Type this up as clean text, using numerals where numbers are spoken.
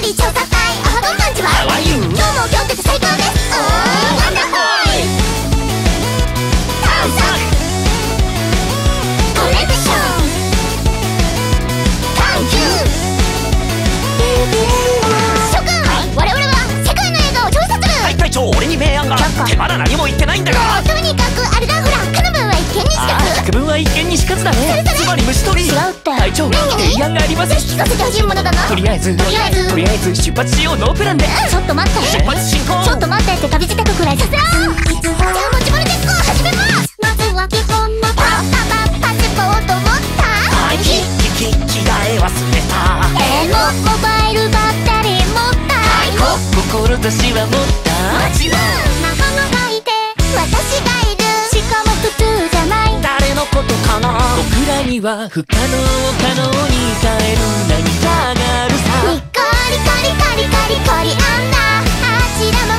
リー調査隊アハドン感じは今日も今日って最高です。ワンダホイ探索コレクション探求諸君、我々は世界の映画を調査する。 はい隊長、俺に明暗が。ってまだ何も言ってないんだが。 とにかくあれだ、ほらカナブンは一見にしかず。 百分は一見にしかずだね。つまり虫取り。 違うって隊長、提案があります。 聞かせてほしいものだな。 とりあえず出発しよう。ノープランでちょっと待って、 出発進行。 ちょっと待ってって旅支度くらいさせろ。じゃあ持ち物実行始めます。まずは基本のパパチポート持った。 はい、着替え忘れた。 モバイルバッテリー持った。 志は持った。 仲間がいて私がいる。しかも普通じゃない。 誰のことかな。僕らには不可能を可能に変える何かがあるさ。 ニコリコリコリコリコリあんなあちらの